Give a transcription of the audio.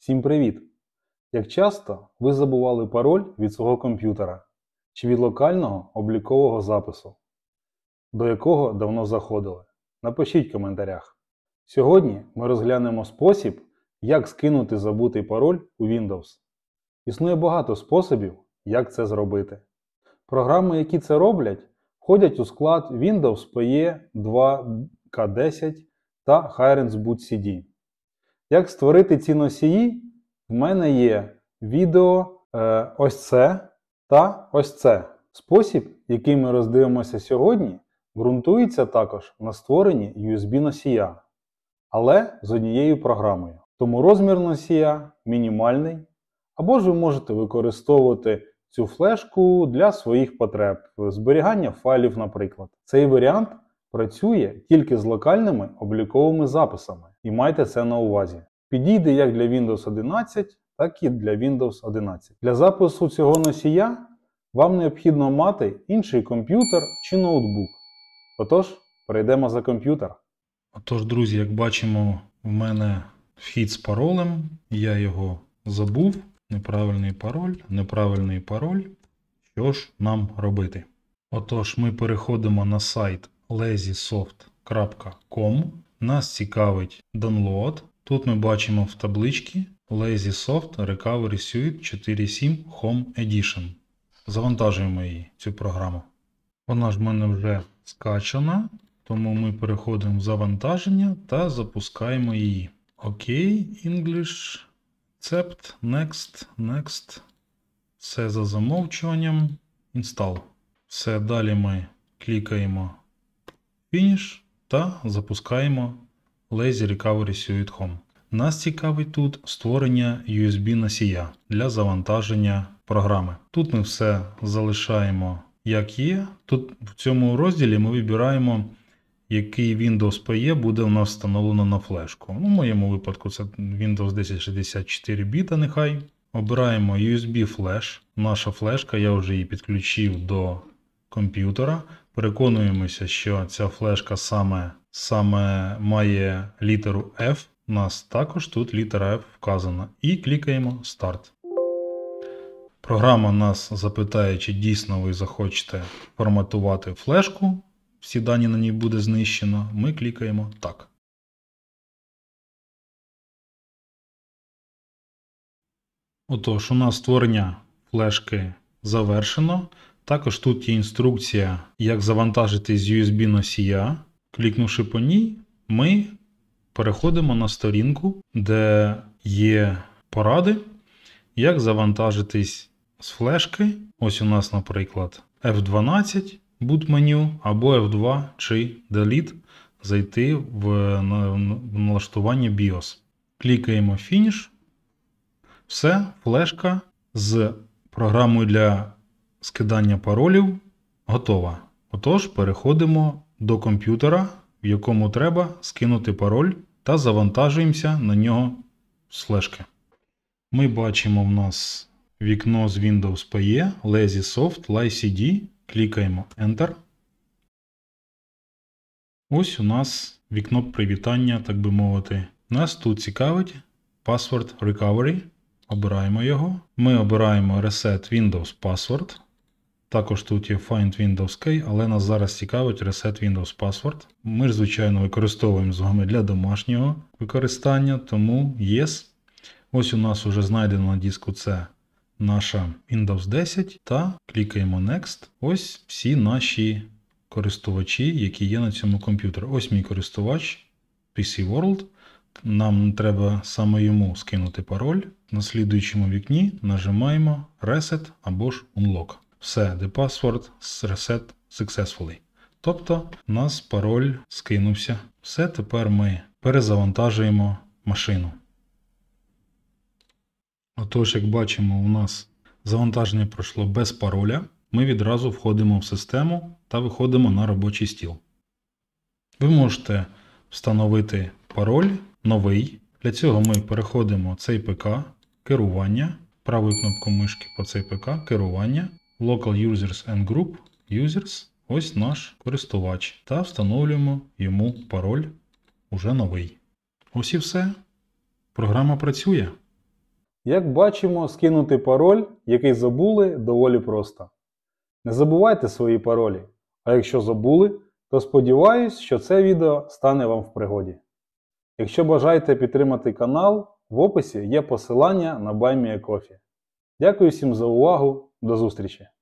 Всім привіт! Як часто ви забували пароль від свого комп'ютера чи від локального облікового запису, до якого давно заходили? Напишіть в коментарях. Сьогодні ми розглянемо спосіб, як скинути забутий пароль у Windows. Існує багато способів, як це зробити. Програми, які це роблять, входять у склад Windows PE 2K10 та Hirens Boot CD. Як створити ці носії? В мене є відео ось це та ось це. Спосіб, який ми роздивимося сьогодні, ґрунтується також на створенні USB-носія, але з однією програмою. Тому розмір носія мінімальний, або ж ви можете використовувати цю флешку для своїх потреб, зберігання файлів, наприклад. Цей варіант працює тільки з локальними обліковими записами, і майте це на увазі. Підійде як для Windows 11, так і для Windows 11. Для запису цього носія вам необхідно мати інший комп'ютер чи ноутбук. Отож, перейдемо за комп'ютер. Отож, друзі, як бачимо, в мене вхід з паролем, я його забув. Неправильний пароль. Що ж нам робити? Отож, ми переходимо на сайт lazysoft.com. Нас цікавить download. Тут ми бачимо в табличці LazySoft Recovery Suite 4.7 Home Edition. Завантажуємо її, цю програму. Вона ж в мене вже скачана, тому ми переходимо в завантаження та запускаємо її. Окей, English, Accept, Next. Все за замовчуванням. Install. Все, далі ми клікаємо Finish та запускаємо Lazy Recovery Suite Home. Нас цікавить тут створення USB-носія для завантаження програми. Тут ми все залишаємо як є. Тут в цьому розділі ми вибираємо, який Windows PE буде у нас встановлено на флешку. У моєму випадку це Windows 1064 біта нехай. Обираємо USB Flash. Наша флешка, я вже її підключив до комп'ютера. Переконуємося, що ця флешка саме має літеру F. У нас також тут літера F вказана. І клікаємо Start. Програма нас запитає, чи дійсно ви захочете форматувати флешку. Всі дані на ній буде знищено. Ми клікаємо Так. Отож, у нас створення флешки завершено. Також тут є інструкція, як завантажити з USB-носія. Клікнувши по ній, ми переходимо на сторінку, де є поради, як завантажитись з флешки. Ось у нас, наприклад, F12, boot меню, або F2 чи Delete, зайти в налаштування BIOS. Клікаємо Finish. Все, флешка з програмою для скидання паролів готова. Отож, переходимо до комп'ютера, в якому треба скинути пароль, та завантажуємося на нього з флешки. Ми бачимо в нас вікно з Windows PE, LazySoft, LiCD. Клікаємо Enter. Ось у нас вікно привітання, так би мовити. Нас тут цікавить Password Recovery. Обираємо його. Ми обираємо Reset Windows Password. Також тут є Find Windows Key, але нас зараз цікавить Reset Windows Password. Ми ж, звичайно, використовуємо з вами для домашнього використання, тому Yes. Ось у нас вже знайдено на диску це наша Windows 10 та клікаємо Next. Ось всі наші користувачі, які є на цьому комп'ютері. Ось мій користувач PC World. Нам треба саме йому скинути пароль. На слідуючому вікні нажимаємо Reset або ж Unlock. Все, the password reset successfully. Тобто у нас пароль скинувся. Все, тепер ми перезавантажуємо машину. Отож, як бачимо, у нас завантаження пройшло без пароля. Ми відразу входимо в систему та виходимо на робочий стіл. Ви можете встановити пароль новий. Для цього ми переходимо в цей ПК, керування, правою кнопкою мишки по цей ПК, керування, Local Users and Group, Users, ось наш користувач, та встановлюємо йому пароль уже новий. Ось і все. Програма працює. Як бачимо, скинути пароль, який забули, доволі просто. Не забувайте свої паролі, а якщо забули, то сподіваюсь, що це відео стане вам в пригоді. Якщо бажаєте підтримати канал, в описі є посилання на BuyMeACoffee. Дякую всім за увагу, до зустрічі!